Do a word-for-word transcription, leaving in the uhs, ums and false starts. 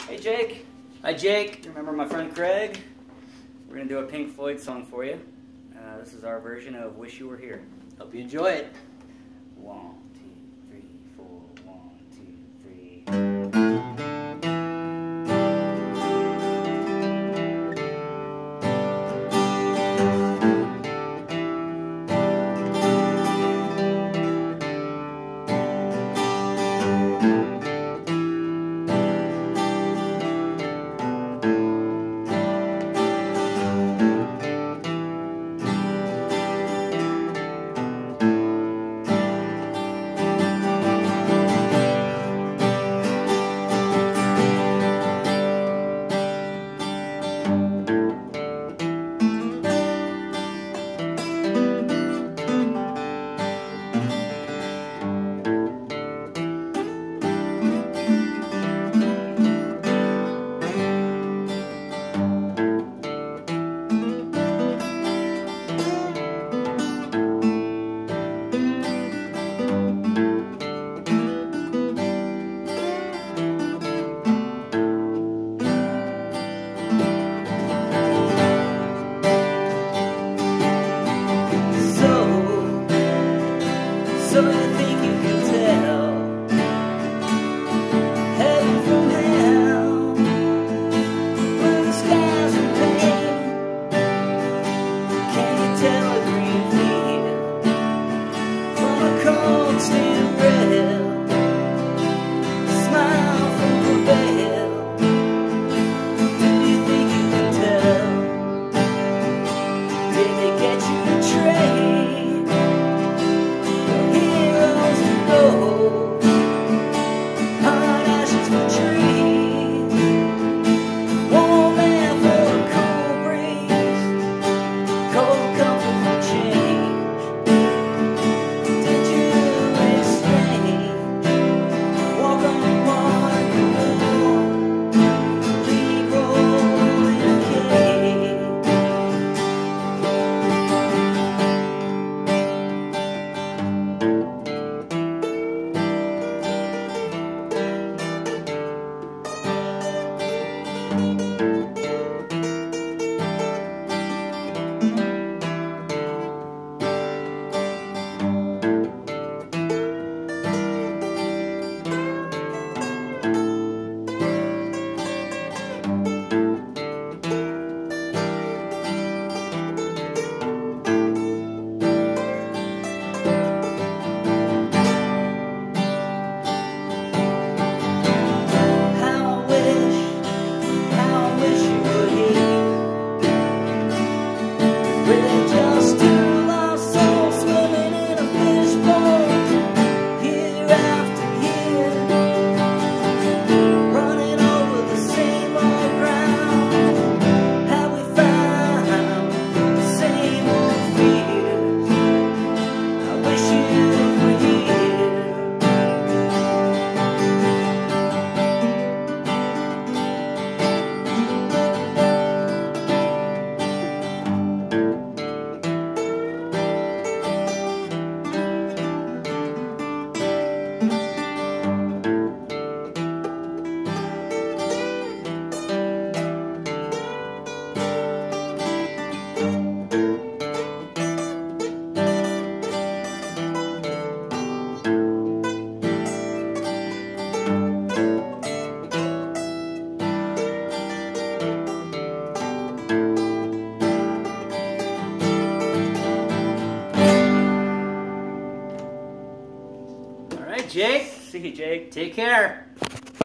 Hey Jake. Hi Jake. You remember my friend Craig? We're going to do a Pink Floyd song for you. Uh, this is our version of Wish You Were Here. Hope you enjoy it. One, two, three, four. One, two, three. So you think you can tell heaven from hell when the skies are pale? Can you tell a green field from a cold steel rail? Smile from a veil. Do you think you can tell? Did they get you a train? Jake. See you, Jake. Take care.